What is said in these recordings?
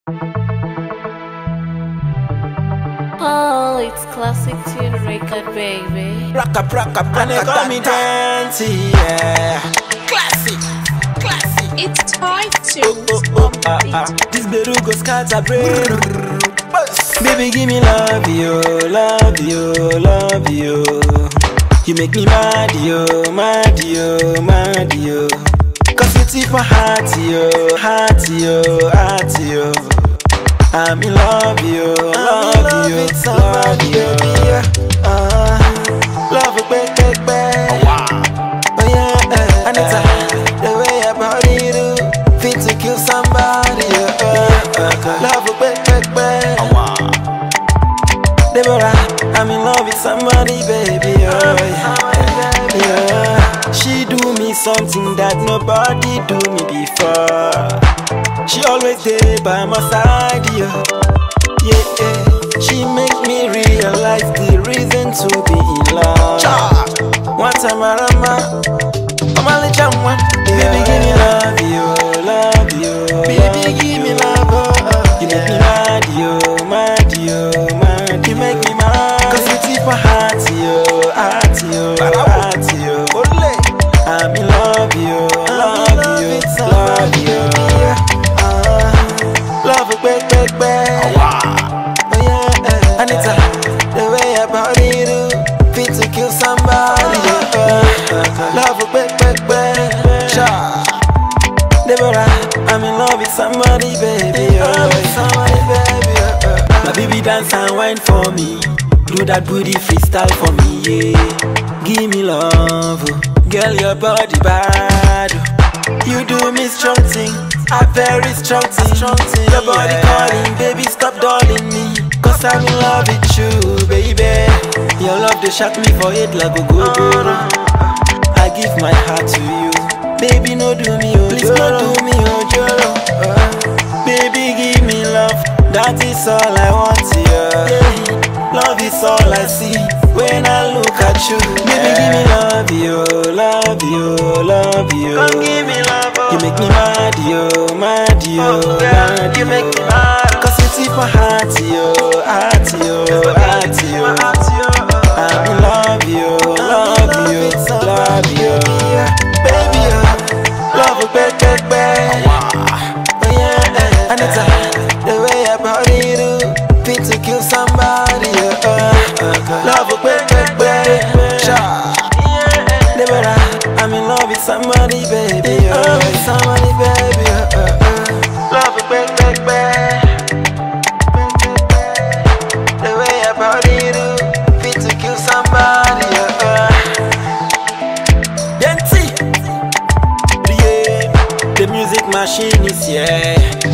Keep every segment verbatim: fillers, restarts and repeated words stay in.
Oh, it's classic tune record, baby. Rock up, rock up, and they call me Dainty, yeah. Classic, classic. It's time to oh, oh, oh, ah, ah. This beru go scatter brain. Baby, give me love, yo, love, yo, love, yo. You make me mad, yo, mad, yo, mad, yo. Cause you tip my heart, yo, heart, yo, heart, yo. I'm in love, yo, love, yo, love, yo. Uh, love, back, back, back. Oh yeah, and it's uh, the way your body do, fit to kill somebody. Uh, uh, love, back, back, back. Deborah, I'm in love with somebody, baby. Oh yeah, yeah. She do me something that nobody do me before. She always there by my side, yeah, yeah, yeah. She make me realize the reason to be in love. One time I remember, I'm only one. Baby, give me love, yo, love, yo. Baby, give me love, oh, oh. You make me mad, yo, mad, yo, mad. You make me mad, cause you tip my heart, yo, heart, yo, heart, yo. I'm in love, yo, love, yo, love, yo. Love it, back, back, back. Oh yeah, and it's uh, the way your body do, fit to kill somebody. Uh, love it, back, back, back. Sure. Deborah, I'm in love with somebody, baby. Oh, somebody, baby. Uh, uh, My baby dance and wine for me. Do that booty freestyle for me, yeah. Give me love, girl, your body bad. You do me strong thing. A very strong thing, strong thing. Your body yeah. Calling, baby, stop darling me. Cause I'm in love with you, baby. Your love, they shock me for it like a go go. I give my heart to you. Baby, no do me, oh, please no do me, oh, Jolo. uh, Baby, give me love. That is all I want, yeah. Yeah. Love is all I see when I look at you. Baby, yeah. Give me love, yo, love, yo, love, yo. Come give me love, oh. You make me mad, yo, mad, yo, oh, mad, you make me mad. Cause you tip my heart, yo, heart, yo, heart, yo. I'm in love, yo, love, yo, love, yo. Baby, yo, love, back, back, back. Oh yeah, and it's uh, the way your body do, fit to kill somebody. Love, back, back, back. Sure. Deborah, I'm in love with somebody, baby. Oh, with somebody, baby. Uh, uh, uh. Love it, back, back, back. The way your body do, fit to kill somebody. Uh, uh. Dainty, yeah. The music machine is here.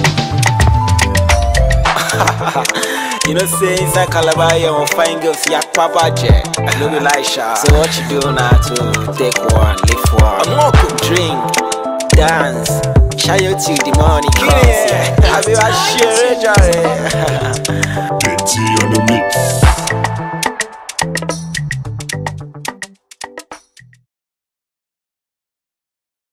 You know, say inside Calabar, you won't find girls, yak papa jet. No be like sha. So what you do now to take one, live one? I'm walk, drink, dance, shy you till the morning comes. Yeah, I be a share,